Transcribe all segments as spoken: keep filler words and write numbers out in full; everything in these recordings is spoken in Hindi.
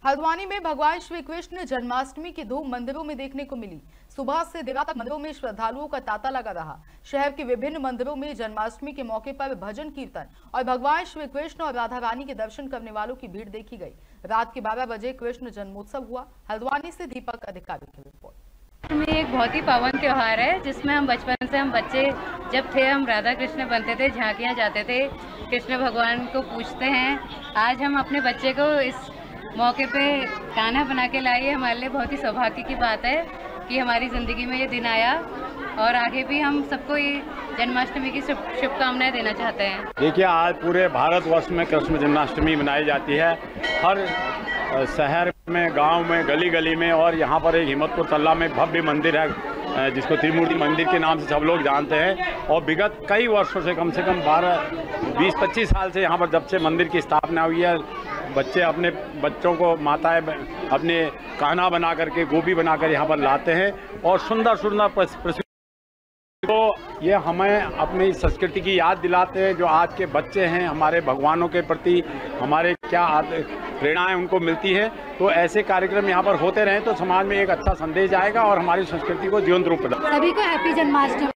हल्द्वानी में भगवान श्री कृष्ण जन्माष्टमी की धूम मंदिरों में देखने को मिली। सुबह से देर रात तक मंदिरों में श्रद्धालुओं का तांता लगा रहा। शहर के विभिन्न मंदिरों में जन्माष्टमी के मौके पर भजन कीर्तन और भगवान श्री कृष्ण और राधा रानी के दर्शन करने वालों की भीड़ देखी गई। रात के बारह बजे कृष्ण जन्मोत्सव हुआ। हल्द्वानी से दीपक अधिकारी की रिपोर्ट। में एक बहुत ही पावन त्योहार है जिसमें हम बचपन से हम बच्चे जब थे हम राधा कृष्ण बनते थे, झांकियाँ जाते थे, कृष्ण भगवान को पूछते हैं। आज हम अपने बच्चे को इस मौके पे कान्हा बना के लाए। हमारे लिए बहुत ही सौभाग्य की बात है कि हमारी ज़िंदगी में ये दिन आया और आगे भी हम सबको ये जन्माष्टमी की शुभकामनाएं देना चाहते हैं। देखिए, आज पूरे भारतवर्ष में कृष्ण जन्माष्टमी मनाई जाती है। हर शहर में, गांव में, गली गली में, और यहाँ पर एक हिम्मतपुर तल्ला में भव्य मंदिर है जिसको त्रिमूर्ति मंदिर के नाम से सब लोग जानते हैं। और विगत कई वर्षों से, कम से कम बारह बीस पच्चीस साल से यहाँ पर जब से मंदिर की स्थापना हुई है, बच्चे अपने बच्चों को माताएं अपने कान्हा बना करके, गोपी बनाकर यहाँ पर लाते हैं और सुंदर सुंदर तो ये हमें अपनी संस्कृति की याद दिलाते हैं। जो आज के बच्चे हैं, हमारे भगवानों के प्रति हमारे क्या प्रेरणाएं उनको मिलती है। तो ऐसे कार्यक्रम यहाँ पर होते रहें तो समाज में एक अच्छा संदेश आएगा और हमारी संस्कृति को जीवंत रूप प्रदान। सभी को हैप्पी जन्माष्टमी।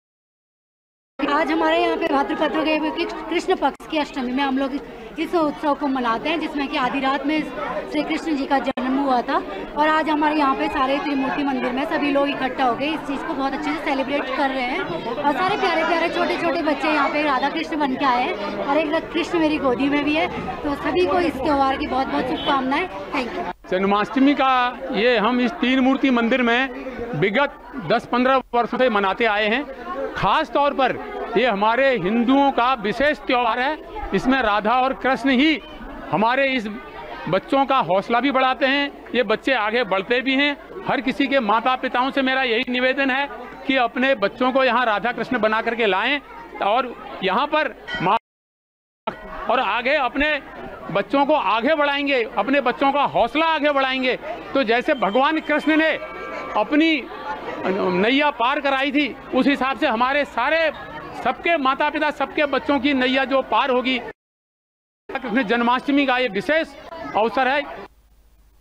आज हमारे यहाँ पे भाद्रपद के कृष्ण पक्ष की अष्टमी में हम लोग इस उत्सव को मनाते हैं जिसमें कि आधी रात में श्री कृष्ण जी का जन्म हुआ था। और आज हमारे यहाँ पे सारे त्रिमूर्ति मंदिर में सभी लोग इकट्ठा हो गए इस चीज़ को बहुत अच्छे से सेलिब्रेट कर रहे हैं। और सारे प्यारे प्यारे छोटे छोटे बच्चे यहाँ पे राधा कृष्ण बन के आए हैं और एक कृष्ण मेरी गोदी में भी है। तो सभी को इस त्योहार की बहुत बहुत शुभकामनाएं। Thank you. जन्माष्टमी का ये हम इस तीन मूर्ति मंदिर में विगत दस पंद्रह वर्षों से मनाते आए हैं। खास तौर पर ये हमारे हिंदुओं का विशेष त्योहार है। इसमें राधा और कृष्ण ही हमारे इस बच्चों का हौसला भी बढ़ाते हैं। ये बच्चे आगे बढ़ते भी हैं। हर किसी के माता पिताओं से मेरा यही निवेदन है कि अपने बच्चों को यहाँ राधा कृष्ण बना करके लाएं और यहाँ पर माँ और आगे अपने बच्चों को आगे बढ़ाएंगे, अपने बच्चों का हौसला आगे बढ़ाएंगे। तो जैसे भगवान कृष्ण ने अपनी नैया पार कराई थी, उस हिसाब से हमारे सारे सबके माता पिता, सबके बच्चों की नैया जो पार होगी। कृष्ण जन्माष्टमी का ये विशेष अवसर है।